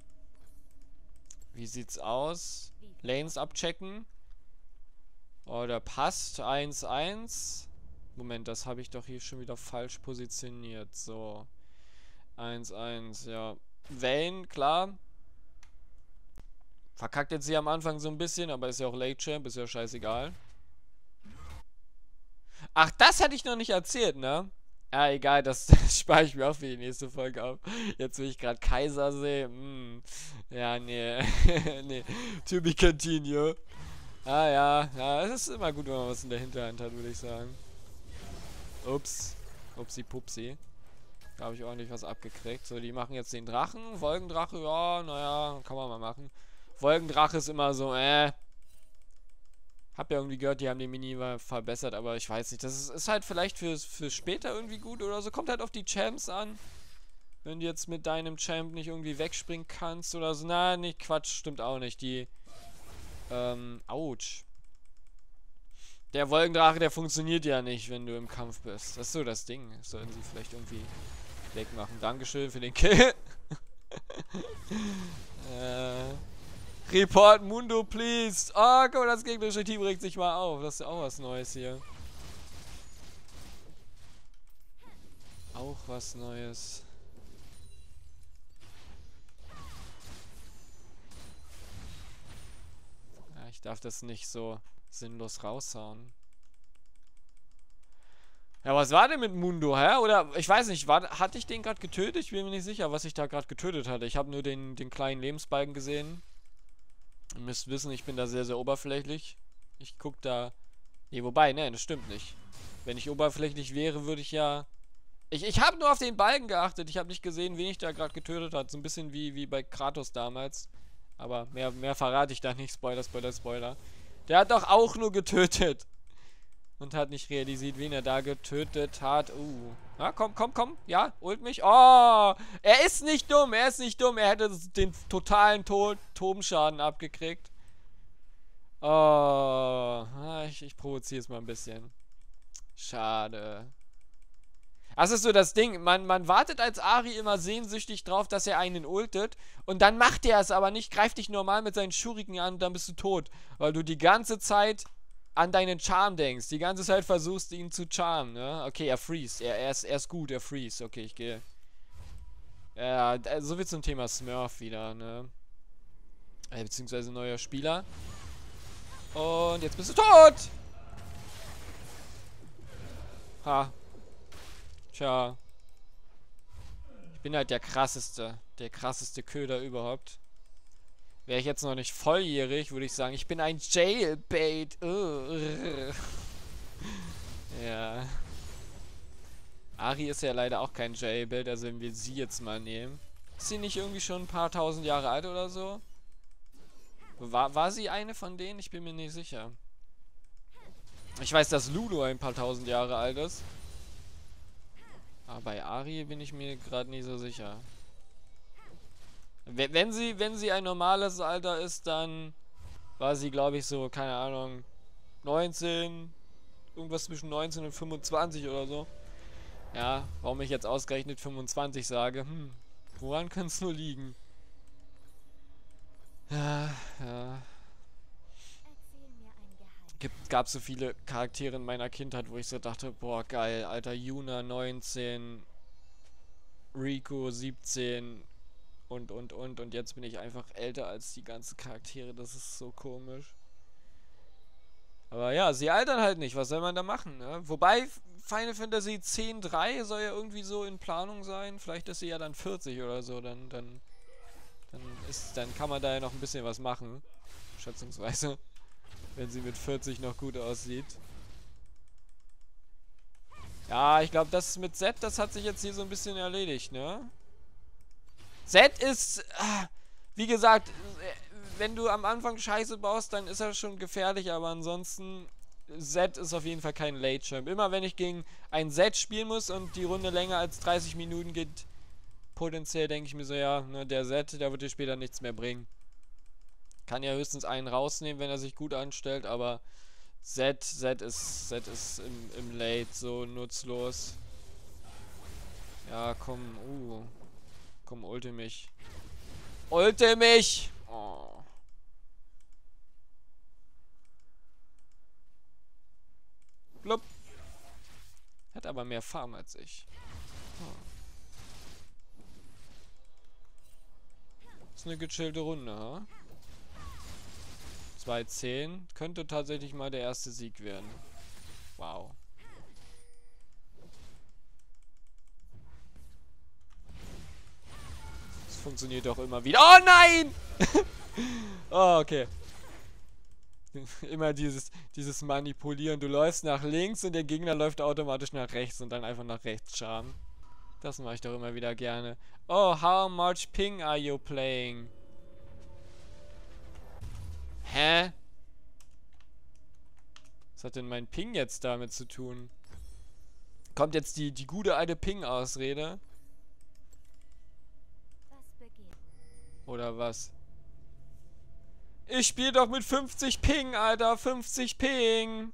Wie sieht's aus? Lanes abchecken. Oh, der passt. 1-1. Moment, das habe ich doch hier schon wieder falsch positioniert. So. 1-1, ja. Vayne, klar. Verkackt jetzt hier am Anfang so ein bisschen, aber ist ja auch Late Champ, ist ja scheißegal. Ach, das hatte ich noch nicht erzählt, ne? Ja, egal, das spare ich mir auch für die nächste Folge auf. Jetzt will ich gerade Kaiser sehen. Ja, nee. Nee. To be continue. Ah, ja. Es ist immer gut, wenn man was in der Hinterhand hat, würde ich sagen. Ups. Upsi-pupsi. Da habe ich ordentlich was abgekriegt. So, die machen jetzt den Drachen. Wolkendrache, ja, naja, kann man mal machen. Wolkendrache ist immer so, Hab ja irgendwie gehört, die haben den Mini verbessert, aber ich weiß nicht. Das ist halt vielleicht für später irgendwie gut oder so. Kommt halt auf die Champs an. Wenn du jetzt mit deinem Champ nicht irgendwie wegspringen kannst oder so. Na, nicht Quatsch, stimmt auch nicht. Autsch. Der Wolkendrache, der funktioniert ja nicht, wenn du im Kampf bist. Das ist so das Ding. Das sollten sie vielleicht irgendwie wegmachen. Dankeschön für den Kill. Report Mundo, please. Oh, guck mal, das gegnerische Team regt sich mal auf. Das ist ja auch was Neues hier. Auch was Neues. Ja, ich darf das nicht so sinnlos raushauen. Ja, was war denn mit Mundo, hä? Oder, ich weiß nicht, hatte ich den gerade getötet? Ich bin mir nicht sicher, was ich da gerade getötet hatte. Ich habe nur den kleinen Lebensbalken gesehen. Ihr müsst wissen, ich bin da sehr, sehr oberflächlich. Ich guck da... Nee, wobei, ne, das stimmt nicht. Wenn ich oberflächlich wäre, würde ich ja... Ich habe nur auf den Balken geachtet. Ich habe nicht gesehen, wen ich da gerade getötet hat. So ein bisschen wie bei Kratos damals. Aber mehr verrate ich da nicht. Spoiler. Der hat doch auch nur getötet. Und hat nicht realisiert, wen er da getötet hat. Na, komm. Ja, holt mich. Oh, er ist nicht dumm. Er hätte den totalen Totemschaden abgekriegt. Oh, ich provoziere es mal ein bisschen. Schade. Das ist so das Ding. Man wartet als Ahri immer sehnsüchtig drauf, dass er einen ultet. Und dann macht er es aber nicht. Greift dich normal mit seinen Schuriken an und dann bist du tot. Weil du die ganze Zeit an deinen Charm denkst. Die ganze Zeit versuchst, ihn zu charmen, ne? Okay, er freeze. Er ist gut, er freeze. Okay, ich gehe. Ja, so viel zum Thema Smurf wieder, ne? Beziehungsweise neuer Spieler. Und jetzt bist du tot! Ha. Tja. Ich bin halt der krasseste Köder überhaupt. Wäre ich jetzt noch nicht volljährig, würde ich sagen, ich bin ein Jailbait. Ja. Ahri ist ja leider auch kein Jailbait, also wenn wir sie jetzt mal nehmen. Ist sie nicht irgendwie schon ein paar tausend Jahre alt oder so? War sie eine von denen? Ich bin mir nicht sicher. Ich weiß, dass Ludo ein paar tausend Jahre alt ist. Aber bei Ari bin ich mir gerade nicht so sicher. Wenn sie ein normales Alter ist, dann war sie, glaube ich, so, keine Ahnung, 19, irgendwas zwischen 19 und 25 oder so. Ja, warum ich jetzt ausgerechnet 25 sage, woran kann es nur liegen? Ja, ja. Gab so viele Charaktere in meiner Kindheit, wo ich so dachte, boah, geil, alter, Yuna 19, Rico 17 und jetzt bin ich einfach älter als die ganzen Charaktere, das ist so komisch. Aber ja, sie altern halt nicht, was soll man da machen, ne? Wobei Final Fantasy X-3 soll ja irgendwie so in Planung sein, vielleicht ist sie ja dann 40 oder so, dann kann man da ja noch ein bisschen was machen, schätzungsweise. Wenn sie mit 40 noch gut aussieht. Ja, ich glaube, das mit Z, das hat sich jetzt hier so ein bisschen erledigt, ne? Z ist, wie gesagt, wenn du am Anfang Scheiße baust, dann ist er schon gefährlich, aber ansonsten, Z ist auf jeden Fall kein Late Champ. Immer wenn ich gegen ein Z spielen muss und die Runde länger als 30 Minuten geht, potenziell denke ich mir so, ja, ne, der Z, der wird dir später nichts mehr bringen. Kann ja höchstens einen rausnehmen, wenn er sich gut anstellt, aber Z ist im Late so nutzlos. Ja, komm, komm, ulte mich. Ulte mich! Oh. Blub. Hat aber mehr Farm als ich. Oh. Ist eine gechillte Runde, ha? 2-10 könnte tatsächlich mal der erste Sieg werden. Wow. Das funktioniert doch immer wieder. Oh nein! Oh, okay. Immer dieses Manipulieren. Du läufst nach links und der Gegner läuft automatisch nach rechts und dann einfach nach rechts charmen. Das mache ich doch immer wieder gerne. Oh, how much ping are you playing? Hä? Was hat denn mein Ping jetzt damit zu tun? Kommt jetzt die gute alte Ping-Ausrede? Oder was? Ich spiele doch mit 50 Ping, Alter. 50 Ping.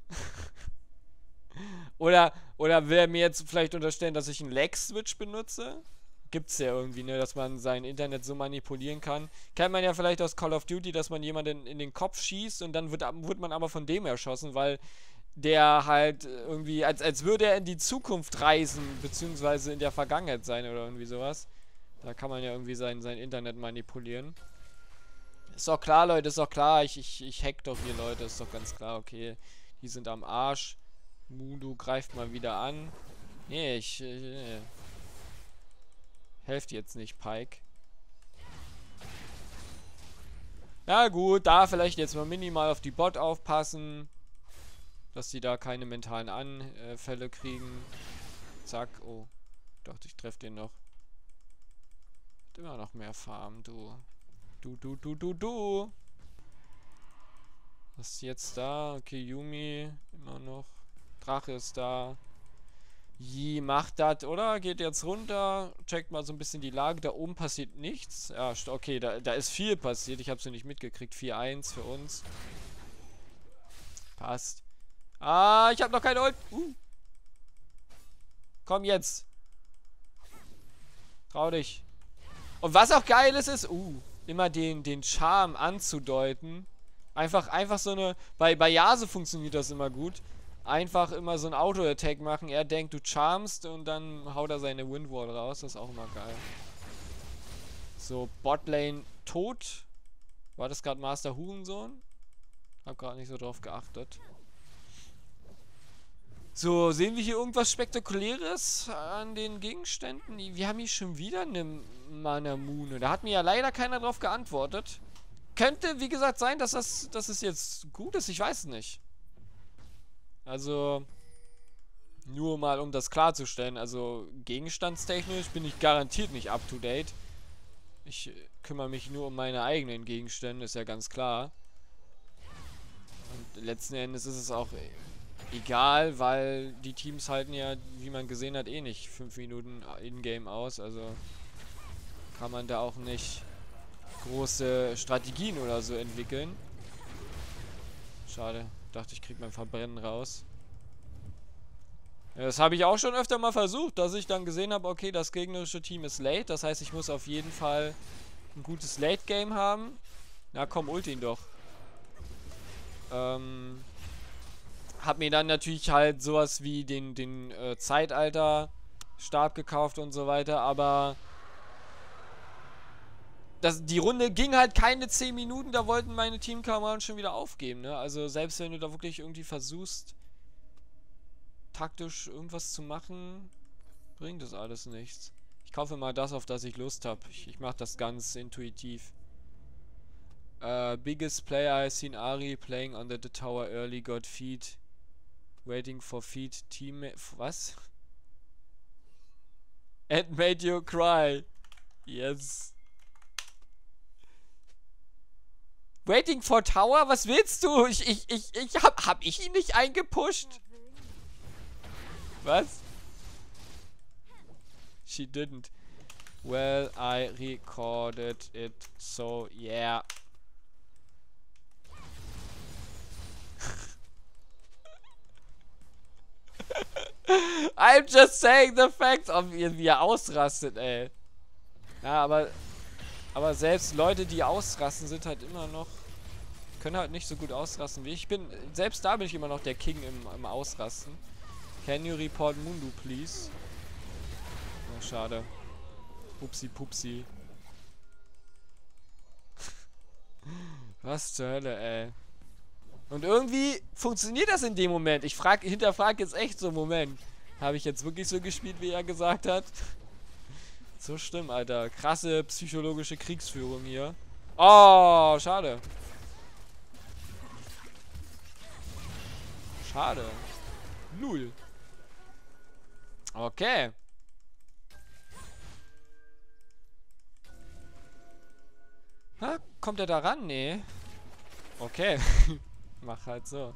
Oder will er mir jetzt vielleicht unterstellen, dass ich einen Lag-Switch benutze? Gibt's ja irgendwie, ne, dass man sein Internet so manipulieren kann. Kennt man ja vielleicht aus Call of Duty, dass man jemanden in den Kopf schießt und dann wird man aber von dem erschossen, weil der halt irgendwie, als würde er in die Zukunft reisen, beziehungsweise in der Vergangenheit sein oder irgendwie sowas. Da kann man ja irgendwie sein Internet manipulieren. Ist doch klar, Leute, ist doch klar. Ich hack doch hier, Leute, ist doch ganz klar, okay. Die sind am Arsch. Mundo greift mal wieder an. Nee, helft jetzt nicht, Pike. Na gut, da vielleicht jetzt mal minimal auf die Bot aufpassen. Dass die da keine mentalen Anfälle kriegen. Zack, oh. Ich dachte, ich treffe den noch. Hat immer noch mehr Farm, du. Du. Was ist jetzt da? Okay, Yumi immer noch. Drache ist da. Macht das, oder? Geht jetzt runter. Checkt mal so ein bisschen die Lage. Da oben passiert nichts. Ja, okay, da ist viel passiert. Ich habe es ja nicht mitgekriegt. 4-1 für uns. Passt. Ah, ich habe noch keine Ult. Komm jetzt. Trau dich. Und was auch geil ist, immer den Charme anzudeuten. Einfach so eine... Bei Yase funktioniert das immer gut. Einfach immer so ein Auto-Attack machen. Er denkt, du charmst und dann haut er seine Windwall raus. Das ist auch immer geil. So, Botlane tot. War das gerade Master Hurensohn? Hab gerade nicht so drauf geachtet. So, sehen wir hier irgendwas Spektakuläres an den Gegenständen? Wir haben hier schon wieder eine Manamune. Da hat mir ja leider keiner drauf geantwortet. Könnte, wie gesagt, sein, dass es jetzt gut ist. Ich weiß es nicht. Also, nur mal um das klarzustellen. Also, gegenstandstechnisch bin ich garantiert nicht up to date. Ich kümmere mich nur um meine eigenen Gegenstände, ist ja ganz klar. Und letzten Endes ist es auch egal, weil die Teams halten ja, wie man gesehen hat, eh nicht 5 Minuten in-game aus. Also kann man da auch nicht große Strategien oder so entwickeln. Schade. Dachte, ich krieg mein Verbrennen raus. Ja, das habe ich auch schon öfter mal versucht, dass ich dann gesehen habe, okay, das gegnerische Team ist late. Das heißt, ich muss auf jeden Fall ein gutes Late-Game haben. Na komm, ult ihn doch. Hab mir dann natürlich halt sowas wie den Zeitalter-Stab gekauft und so weiter, aber die Runde ging halt keine 10 Minuten, da wollten meine Teamkameraden schon wieder aufgeben, ne? Also selbst wenn du da wirklich irgendwie versuchst, taktisch irgendwas zu machen, bringt das alles nichts. Ich kaufe mal das, auf das ich Lust habe. Ich mache das ganz intuitiv. Biggest player I seen Ari playing under the tower early, got feed. Waiting for feed teammate. Was? And made you cry. Yes. Waiting for tower? Was willst du? Hab ich ihn nicht eingepusht? Was? She didn't. Well, I recorded it, so yeah. I'm just saying the facts. Oh, wie er ausrastet, ey. Ja, aber selbst Leute, die ausrasten, sind halt immer noch... können halt nicht so gut ausrasten wie ich. Selbst da bin ich immer noch der King im Ausrasten. Can you report Mundu, please? Oh, schade. Pupsi, pupsi. Was zur Hölle, ey. Und irgendwie funktioniert das in dem Moment. Ich hinterfrage jetzt echt so, Moment. Habe ich jetzt wirklich so gespielt, wie er gesagt hat? So schlimm, Alter. Krasse psychologische Kriegsführung hier. Oh, schade. Schade. Null. Okay. Ha, kommt er da ran? Nee. Okay. Mach halt so.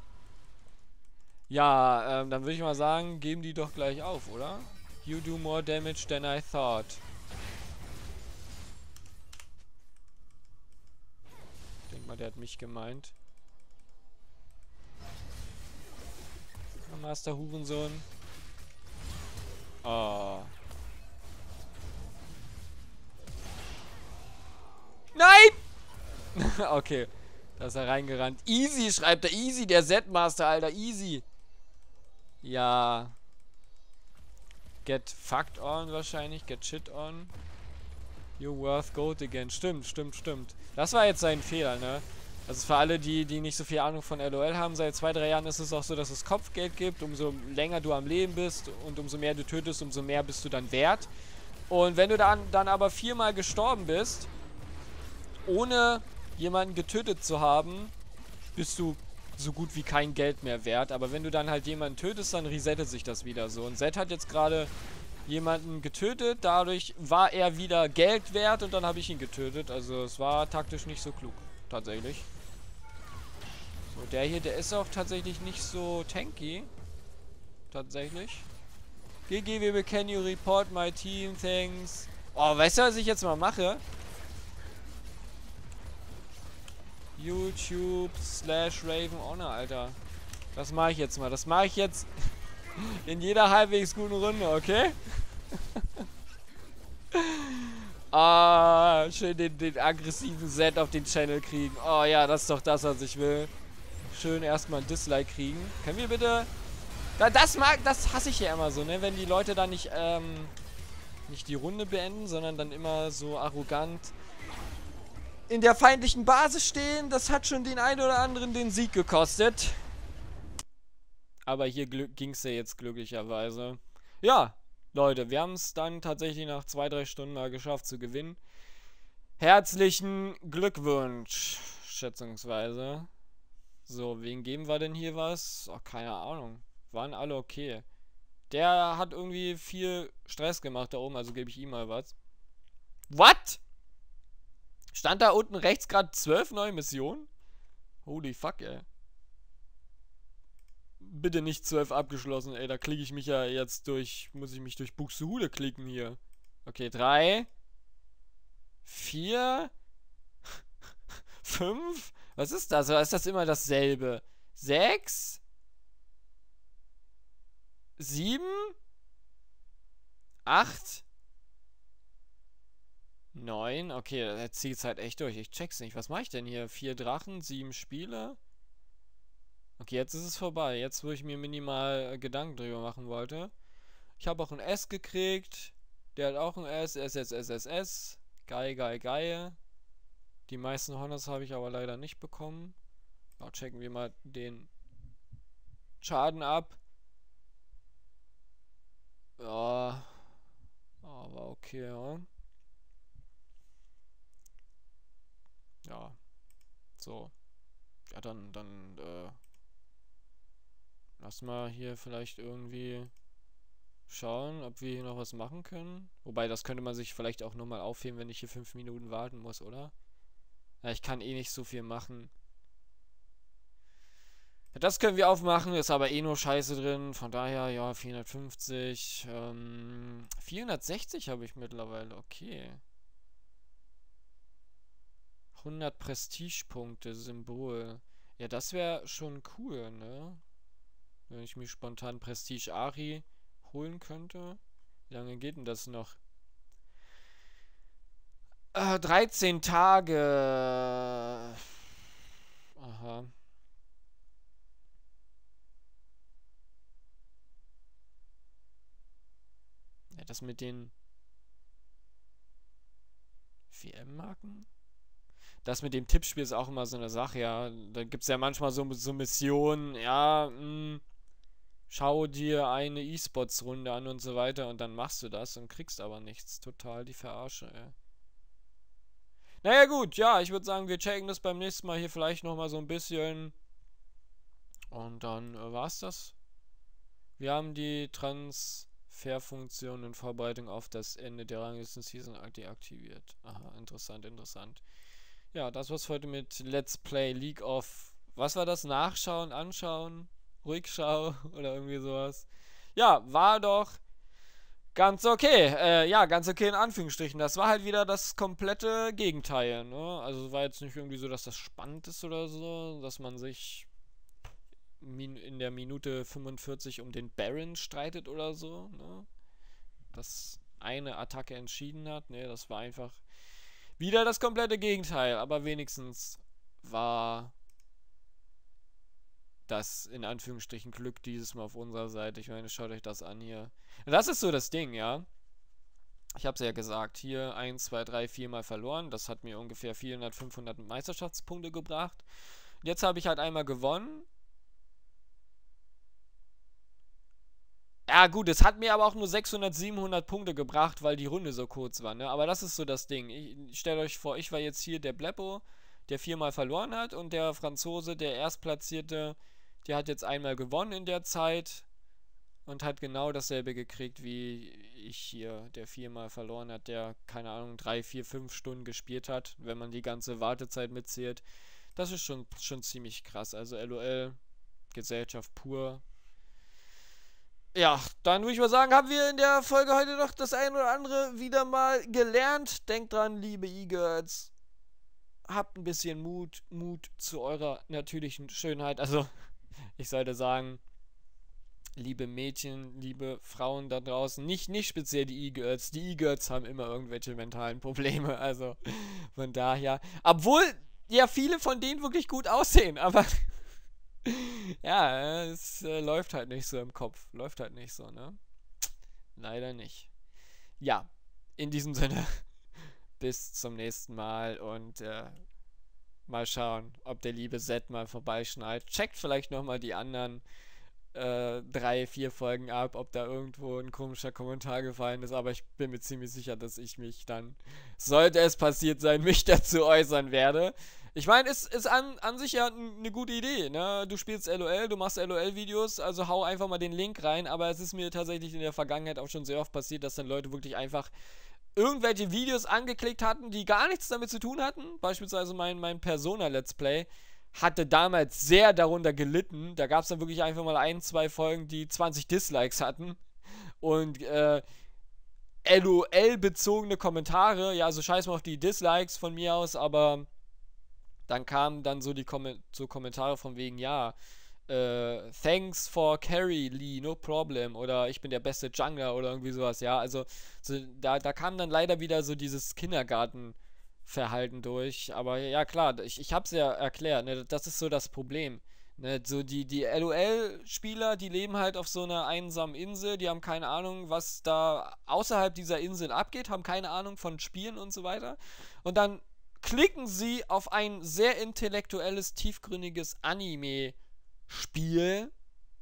Ja, dann würde ich mal sagen, geben die doch gleich auf, oder? You do more damage than I thought. Ich denke mal, der hat mich gemeint. Master Hurensohn. Oh. Nein! Okay. Da ist er reingerannt. Easy, schreibt er. Easy, der Z-Master, Alter. Easy. Ja. Get fucked on wahrscheinlich. Get shit on. You're worth gold again. Stimmt, stimmt, stimmt. Das war jetzt sein Fehler, ne? Also für alle, die nicht so viel Ahnung von LOL haben, seit 2-3 Jahren ist es auch so, dass es Kopfgeld gibt. Umso länger du am Leben bist und umso mehr du tötest, umso mehr bist du dann wert. Und wenn du dann aber 4-mal gestorben bist, ohne jemanden getötet zu haben, bist du so gut wie kein Geld mehr wert. Aber wenn du dann halt jemanden tötest, dann resettet sich das wieder so. Und Zed hat jetzt gerade jemanden getötet, dadurch war er wieder Geld wert und dann habe ich ihn getötet. Also es war taktisch nicht so klug, tatsächlich. So, der hier, der ist auch tatsächlich nicht so tanky. Tatsächlich. GG, can you report my team, thanks. Oh, weißt du, was ich jetzt mal mache? YouTube/Raven Alter. Das mache ich jetzt mal. Das mache ich jetzt in jeder halbwegs guten Runde, okay? Ah, schön den aggressiven Set auf den Channel kriegen. Oh ja, das ist doch das, was ich will. Schön erstmal ein Dislike kriegen. Können wir bitte... Das hasse ich ja immer so, ne? Wenn die Leute dann nicht die Runde beenden, sondern dann immer so arrogant in der feindlichen Basis stehen. Das hat schon den einen oder anderen den Sieg gekostet. Aber hier ging es ja jetzt glücklicherweise. Ja, Leute, wir haben es dann tatsächlich nach 2-3 Stunden mal geschafft zu gewinnen. Herzlichen Glückwunsch, schätzungsweise. So, wen geben wir denn hier was? Ach, keine Ahnung. Waren alle okay. Der hat irgendwie viel Stress gemacht da oben, also gebe ich ihm mal was. What? Stand da unten rechts gerade 12 neue Missionen? Holy fuck, ey. bitte nicht 12 abgeschlossen, ey. Da klicke ich mich ja jetzt durch. Muss ich mich durch Buxtehude klicken hier. Okay, 3, 4, 5. Was ist das? Oder ist das immer dasselbe? 6, 7, 8, 9. Okay, er zieht es halt echt durch. Ich check's nicht. Was mache ich denn hier? 4 Drachen, 7 Spiele. Okay, jetzt ist es vorbei. Jetzt, wo ich mir minimal Gedanken drüber machen wollte. Ich habe auch ein S gekriegt. Der hat auch ein S. S. Geil, geil, geil. Die meisten Honors habe ich aber leider nicht bekommen. Ja, checken wir mal den Schaden ab. Ja. Aber okay, ja. Ja. So. Ja, dann, lass mal hier vielleicht irgendwie schauen, ob wir hier noch was machen können. Wobei, das könnte man sich vielleicht auch nochmal aufheben, wenn ich hier 5 Minuten warten muss, oder? Ja, ich kann eh nicht so viel machen. Ja, das können wir aufmachen, ist aber eh nur Scheiße drin. Von daher, ja, 450. 460 habe ich mittlerweile, okay. 100 Prestigepunkte, Symbol. Ja, das wäre schon cool, ne? Wenn ich mich spontan Prestige Ari holen könnte. Wie lange geht denn das noch? 13 Tage. Aha. Ja, das mit den WM-Marken? Das mit dem Tippspiel ist auch immer so eine Sache, ja. Da gibt es ja manchmal so Missionen, ja, schau dir eine E-Sports-Runde an und so weiter und dann machst du das und kriegst aber nichts. Total die Verarsche, ey. Naja gut, ja, ich würde sagen, wir checken das beim nächsten Mal hier vielleicht nochmal so ein bisschen. Und dann war's das. Wir haben die Transferfunktion in Vorbereitung auf das Ende der Ranglisten-Season deaktiviert. Aha, interessant, interessant. Ja, das war's heute mit Let's Play League of... Was war das? Nachschauen, anschauen, Ruhigschau oder irgendwie sowas. Ja, war doch ganz okay. Ja, ganz okay in Anführungsstrichen. Das war halt wieder das komplette Gegenteil, ne? Also war jetzt nicht irgendwie so, dass das spannend ist oder so, dass man sich in der Minute 45 um den Baron streitet oder so, ne? Dass eine Attacke entschieden hat. Ne, das war einfach wieder das komplette Gegenteil. Aber wenigstens war das in Anführungsstrichen Glück dieses Mal auf unserer Seite. Ich meine, schaut euch das an hier. Das ist so das Ding, ja. Ich habe es ja gesagt, hier 1, 2, 3, 4 Mal verloren. Das hat mir ungefähr 400, 500 Meisterschaftspunkte gebracht. Jetzt habe ich halt einmal gewonnen. Ja gut, es hat mir aber auch nur 600, 700 Punkte gebracht, weil die Runde so kurz war, ne? Aber das ist so das Ding. Stellt euch vor, ich war jetzt hier der Bleppo, der 4-mal verloren hat und der Franzose, der Erstplatzierte, der hat jetzt einmal gewonnen in der Zeit und hat genau dasselbe gekriegt wie ich hier, der 4-mal verloren hat, der, keine Ahnung, 3, 4, 5 Stunden gespielt hat, wenn man die ganze Wartezeit mitzählt. Das ist schon ziemlich krass. Also LOL, Gesellschaft pur. Ja, dann würde ich mal sagen, haben wir in der Folge heute noch das ein oder andere wieder mal gelernt. Denkt dran, liebe E-Girls, habt ein bisschen Mut zu eurer natürlichen Schönheit. Also, ich sollte sagen, liebe Mädchen, liebe Frauen da draußen, nicht speziell die E-Girls. Die E-Girls haben immer irgendwelche mentalen Probleme, also von daher. Obwohl ja viele von denen wirklich gut aussehen, aber ja, es läuft halt nicht so im Kopf. Läuft halt nicht so, ne? Leider nicht. Ja, in diesem Sinne, bis zum nächsten Mal und mal schauen, ob der liebe Zed mal vorbeischneit. Checkt vielleicht nochmal die anderen 3, 4 Folgen ab, ob da irgendwo ein komischer Kommentar gefallen ist, aber ich bin mir ziemlich sicher, dass ich mich dann, sollte es passiert sein, mich dazu äußern werde. Ich meine, es ist an sich ja eine gute Idee, ne? Du spielst LOL, du machst LOL-Videos, also hau einfach mal den Link rein, aber es ist mir tatsächlich in der Vergangenheit auch schon sehr oft passiert, dass dann Leute wirklich einfach irgendwelche Videos angeklickt hatten, die gar nichts damit zu tun hatten. Beispielsweise mein Persona-Let's Play hatte damals sehr darunter gelitten. Da gab es dann wirklich einfach mal 1, 2 Folgen, die 20 Dislikes hatten. Und LOL-bezogene Kommentare, ja, so scheiß mal auf die Dislikes von mir aus, aber dann kamen dann so die Kommentare von wegen, ja, thanks for carry, Lee, no problem, oder ich bin der beste Jungler oder irgendwie sowas, ja, also so, da kam dann leider wieder so dieses Kindergartenverhalten durch, aber ja klar, ich hab's ja erklärt, ne, das ist so das Problem. Ne, so die LOL-Spieler, die leben halt auf so einer einsamen Insel, die haben keine Ahnung, was da außerhalb dieser Insel abgeht, haben keine Ahnung von Spielen und so weiter. Und dann klicken sie auf ein sehr intellektuelles, tiefgründiges Anime-Spiel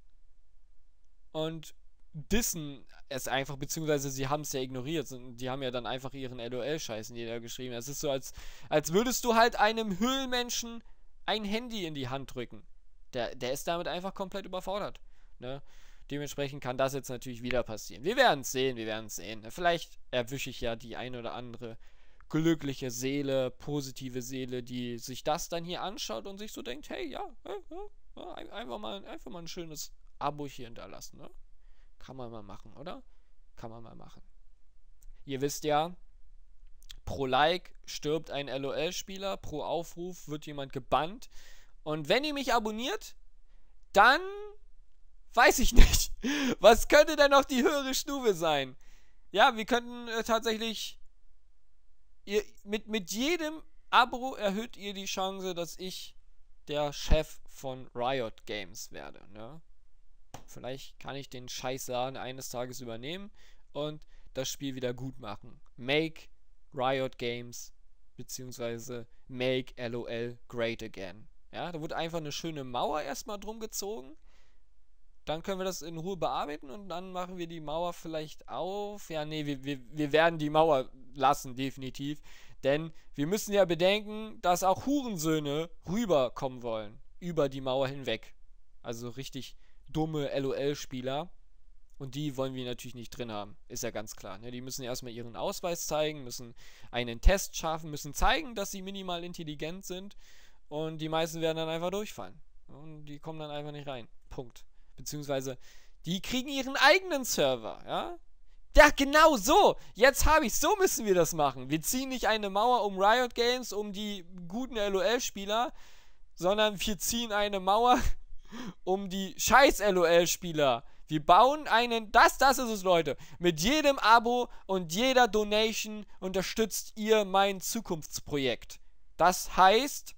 und dissen es einfach, beziehungsweise sie haben es ja ignoriert. Die haben ja dann einfach ihren LOL-Scheiß niedergeschrieben. Es ist so, als würdest du halt einem Höhlenmenschen ein Handy in die Hand drücken. Der ist damit einfach komplett überfordert. Ne? Dementsprechend kann das jetzt natürlich wieder passieren. Wir werden es sehen, wir werden es sehen. Vielleicht erwische ich ja die ein oder andere glückliche Seele, positive Seele, die sich das dann hier anschaut und sich so denkt, hey, ja, einfach mal ein schönes Abo hier hinterlassen. Ne? Kann man mal machen, oder? Kann man mal machen. Ihr wisst ja, pro Like stirbt ein LOL-Spieler, pro Aufruf wird jemand gebannt. Und wenn ihr mich abonniert, dann weiß ich nicht. Was könnte denn noch die höhere Stufe sein? Ja, wir könnten tatsächlich mit jedem Abo erhöht ihr die Chance, dass ich der Chef von Riot Games werde. Ne? Vielleicht kann ich den Scheißladen eines Tages übernehmen und das Spiel wieder gut machen. Make Riot Games beziehungsweise Make LOL Great Again. Ja, da wird einfach eine schöne Mauer erstmal drum gezogen. Dann können wir das in Ruhe bearbeiten und dann machen wir die Mauer vielleicht auf. Ja, nee, wir werden die Mauer lassen, definitiv. Denn wir müssen ja bedenken, dass auch Hurensöhne rüberkommen wollen. Über die Mauer hinweg. Also richtig dumme LOL-Spieler. Und die wollen wir natürlich nicht drin haben. Ist ja ganz klar. Ne? Die müssen erstmal ihren Ausweis zeigen, müssen einen Test schaffen, müssen zeigen, dass sie minimal intelligent sind. Und die meisten werden dann einfach durchfallen. Und die kommen dann einfach nicht rein. Punkt. Beziehungsweise, die kriegen ihren eigenen Server, ja? Ja, genau so! Jetzt habe ich, so müssen wir das machen. Wir ziehen nicht eine Mauer um Riot Games, um die guten LOL-Spieler, sondern wir ziehen eine Mauer um die scheiß LOL-Spieler. Wir bauen einen, das ist es, Leute. Mit jedem Abo und jeder Donation unterstützt ihr mein Zukunftsprojekt. Das heißt,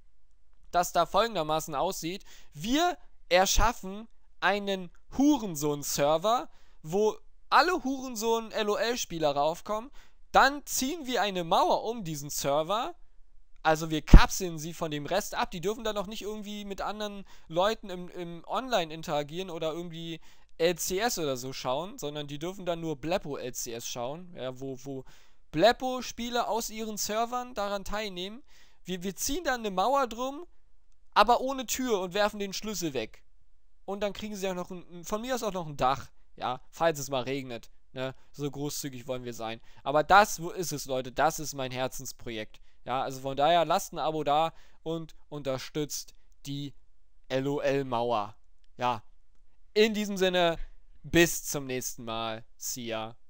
dass da folgendermaßen aussieht: Wir erschaffen einen Hurensohn-Server, wo alle Hurensohn-LOL-Spieler raufkommen. Dann ziehen wir eine Mauer um diesen Server. Also wir kapseln sie von dem Rest ab. Die dürfen dann auch nicht irgendwie mit anderen Leuten im Online interagieren oder irgendwie LCS oder so schauen, sondern die dürfen dann nur Bleppo LCS schauen, ja, wo Bleppo-Spieler aus ihren Servern daran teilnehmen. Wir ziehen dann eine Mauer drum, aber ohne Tür und werfen den Schlüssel weg. Und dann kriegen sie auch noch von mir aus auch noch ein Dach, ja, falls es mal regnet. Ne? So großzügig wollen wir sein. Aber das ist es, Leute, das ist mein Herzensprojekt. Ja, also von daher lasst ein Abo da und unterstützt die LOL-Mauer. Ja, in diesem Sinne, bis zum nächsten Mal. See ya.